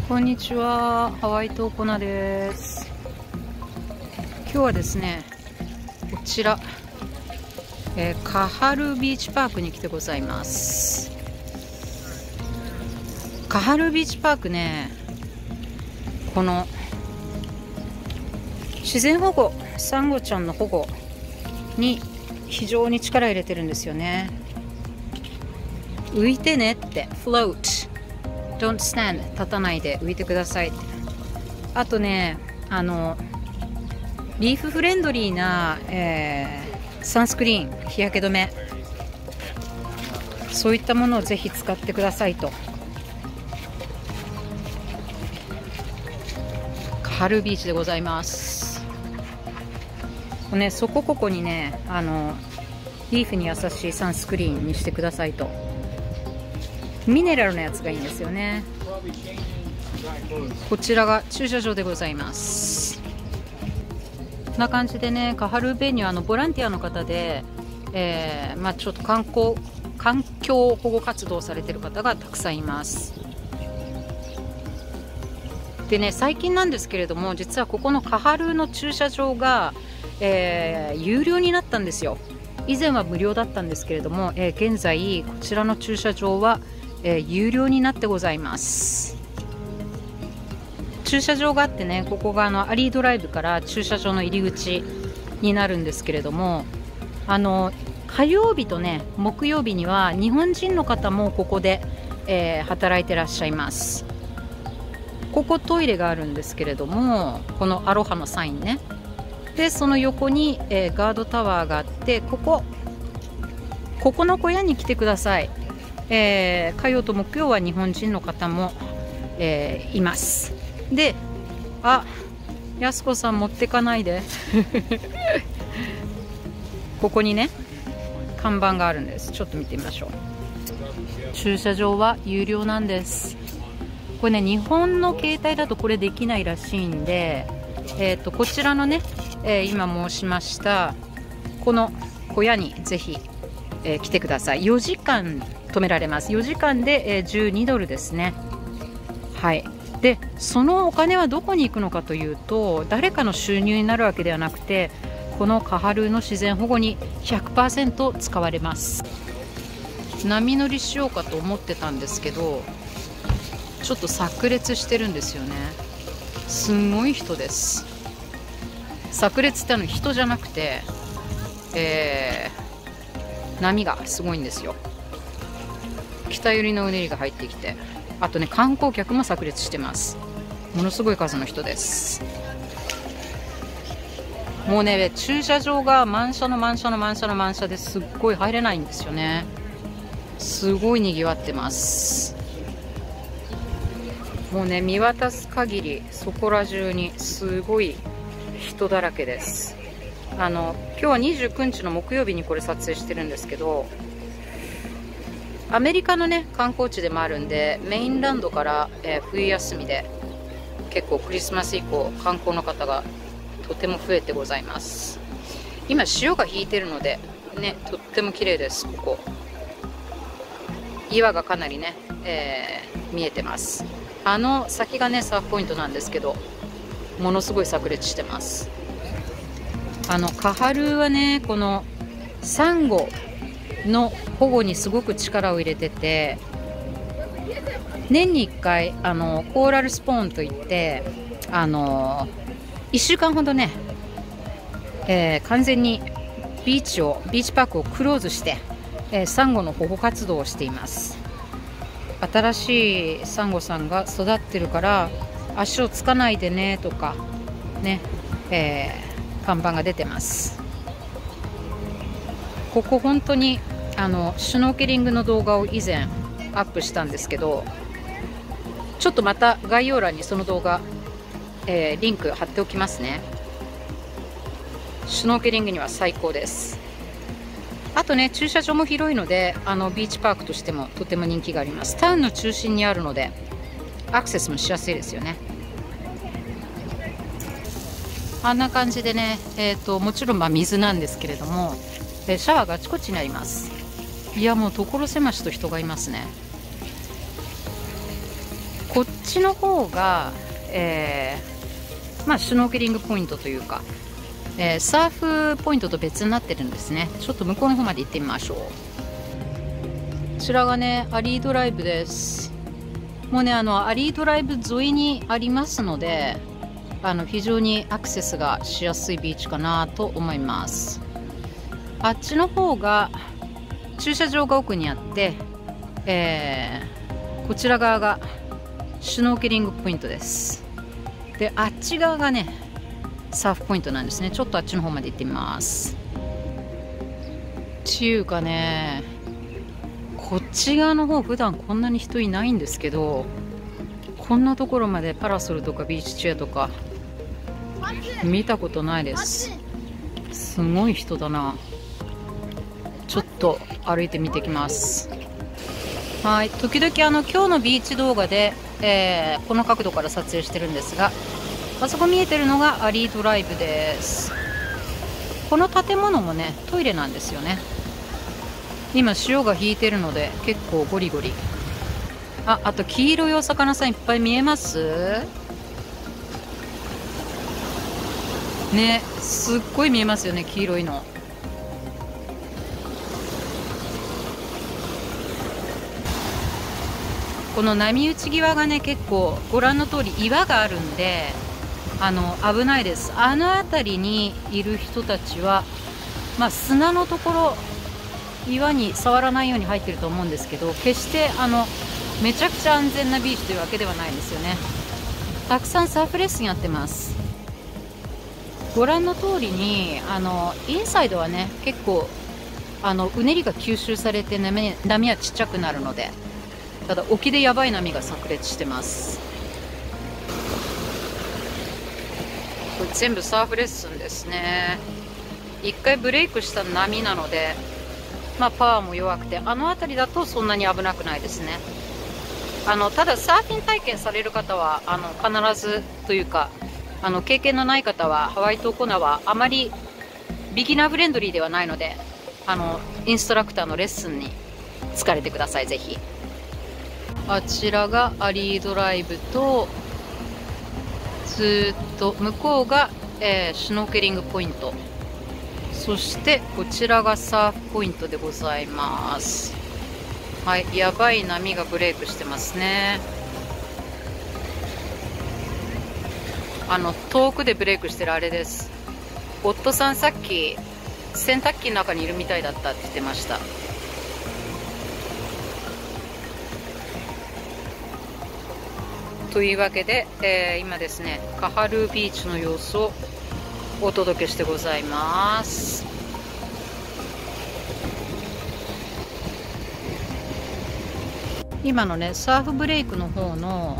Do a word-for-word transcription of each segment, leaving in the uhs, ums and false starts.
こんにちは、ハワイトーコナです。今日はですね、こちら、えー、カハルビーチパークに来てございます。カハルビーチパークね、この自然保護、サンゴちゃんの保護に非常に力入れてるんですよね。浮いてねって、float。Don't stand 立たないで浮いてくださいって。あとね、あのリーフフレンドリーな、えー、サンスクリーン、日焼け止め、そういったものをぜひ使ってくださいと。カハルビーチでございます。ね、そこここにね、あのリーフに優しいサンスクリーンにしてくださいと。ミネラルのやつがいいんですよね。こちらが駐車場でございます。こんな感じでね、カハルベイにはあのボランティアの方で、えーまあ、ちょっと観光環境保護活動をされてる方がたくさんいます。でね、最近なんですけれども、実はここのカハルの駐車場が、えー、有料になったんですよ。以前は無料だったんですけれども、えー、現在こちらの駐車場はえー、有料になってございます。駐車場があってね、ここがあのアリードライブから駐車場の入り口になるんですけれども、あの火曜日とね木曜日には日本人の方もここで、えー、働いてらっしゃいます。ここトイレがあるんですけれども、このアロハのサインね、でその横に、えー、ガードタワーがあって、ここここの小屋に来てください。えー、火曜と木曜は日本人の方も、えー、います。で、あ、やすこさん持ってかないでここにね看板があるんです。ちょっと見てみましょう。駐車場は有料なんです。これね、日本の携帯だとこれできないらしいんで、えー、とこちらのね、えー、今申しましたこの小屋にぜひ、えー、来てください。よじかん止められます。よじかんで、えー、じゅうにドルですね。はい。でそのお金はどこに行くのかというと、誰かの収入になるわけではなくて、このカハルの自然保護に ひゃくパーセント 使われます。波乗りしようかと思ってたんですけど、ちょっと炸裂してるんですよね。すんごい人です。炸裂ってのは人じゃなくて、えー、波がすごいんですよ。北寄りのうねりが入ってきて、あとね、観光客も炸裂してます。ものすごい数の人です。もうね、駐車場が満車の満車の満車の満車ですっごい入れないんですよね。すごいにぎわってます。もうね、見渡す限りそこら中にすごい人だらけです。あの今日はにじゅうくにちの木曜日にこれ撮影してるんですけど、アメリカのね観光地でもあるんで、メインランドから、えー、冬休みで結構クリスマス以降観光の方がとても増えてございます。今潮が引いてるのでね、とっても綺麗です。ここ岩がかなりね、えー、見えてます。あの先がねサーフポイントなんですけど、ものすごい炸裂してます。あのカハルはね、このサンゴの保護にすごく力を入れてて、年にいっかいあのコーラルスポーンといって、あのいっしゅうかんほどね、えー、完全にビーチをビーチパークをクローズして、えー、サンゴの保護活動をしています。新しいサンゴさんが育ってるから足をつかないでねとかね、えー、看板が出てます。ここ本当にあのシュノーケリングの動画を以前アップしたんですけど、ちょっとまた概要欄にその動画、えー、リンク貼っておきますね。シュノーケリングには最高です。あとね、駐車場も広いので、あのビーチパークとしてもとても人気があります。タウンの中心にあるのでアクセスもしやすいですよね。あんな感じでね、えーと、もちろんまあ水なんですけれども、シャワーがあちこちにあります。いや、もう所狭しと人がいますね。 こっちの方が、えー、まあシュノーケリングポイントというか、えー、サーフポイントと別になってるんですね。ちょっと向こうの方まで行ってみましょう。こちらがね、アリードライブです。もうね、あのアリードライブ沿いにありますので、あの非常にアクセスがしやすいビーチかなと思います。あっちの方が駐車場が奥にあって、えー、こちら側がシュノーケリングポイントです。で、あっち側がねサーフポイントなんですね。ちょっとあっちの方まで行ってみます。っていうかね、こっち側の方普段こんなに人いないんですけど、こんなところまでパラソルとかビーチチェアとか見たことないです。すごい人だな。ちょっと歩いてみてきます。はい、時々あの今日のビーチ動画で、えー、この角度から撮影してるんですが、あそこ見えてるのがアリードライブです。この建物もねトイレなんですよね。今潮が引いてるので結構ゴリゴリ。あ、あと黄色いお魚さんいっぱい見えますね。すっごい見えますよね、黄色いの。この波打ち際がね結構ご覧の通り岩があるんで、あの危ないです。あの辺りにいる人たちは、まあ、砂のところ岩に触らないように入ってると思うんですけど、決してあのめちゃくちゃ安全なビーチというわけではないんですよね。たくさんサーフレッスンやってます。ご覧の通りにあのインサイドはね結構あのうねりが吸収されて 波, 波はちっちゃくなるので、ただ沖でやばい波が炸裂してます。これ全部サーフレッスンですね。一回ブレイクした波なので、まあ、パワーも弱くて、あの辺りだとそんなに危なくないですね。あのただサーフィン体験される方はあの必ずというか、あの経験のない方はハワイ島コナはあまりビギナーフレンドリーではないので、あのインストラクターのレッスンに疲れてください、ぜひ。あちらがアリードライブと、ずっと向こうが、えー、シュノーケリングポイント、そしてこちらがサーフポイントでございます。はい、やばい波がブレイクしてますね。あの遠くでブレイクしてるあれです。夫さんさっき洗濯機の中にいるみたいだったって言ってました。というわけで、えー、今ですねカハルービーチの様子をお届けしてございます。今のねサーフブレイクの方の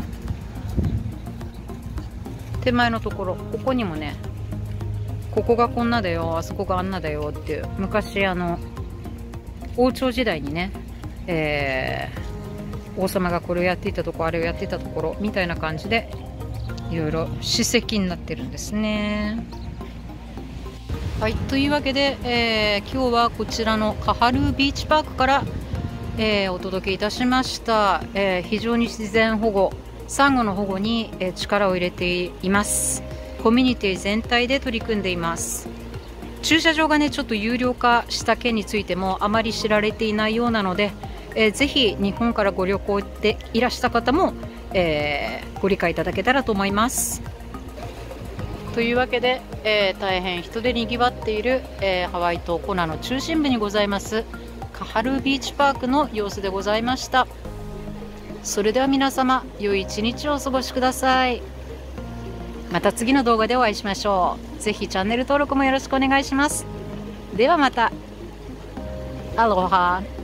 手前のところ、ここにもね、ここがこんなだよ、あそこがあんなだよっていう、昔あの王朝時代にね、えー、王様がこれをやっていたところ、あれをやっていたところみたいな感じでいろいろ史跡になってるんですね。はい、というわけで、えー、今日はこちらのカハルービーチパークから、えー、お届けいたしました。えー、非常に自然保護、サンゴの保護に、えー、力を入れています。コミュニティ全体で取り組んでいます。駐車場がねちょっと有料化した件についてもあまり知られていないようなので、えー、ぜひ日本からご旅行でいらした方も、えー、ご理解いただけたらと思います。というわけで、えー、大変人でにぎわっている、えー、ハワイ島コナの中心部にございますカハルービーチパークの様子でございました。それでは皆様良い一日をお過ごしください。また次の動画でお会いしましょう。ぜひチャンネル登録もよろしくお願いします。ではまた。アロハ。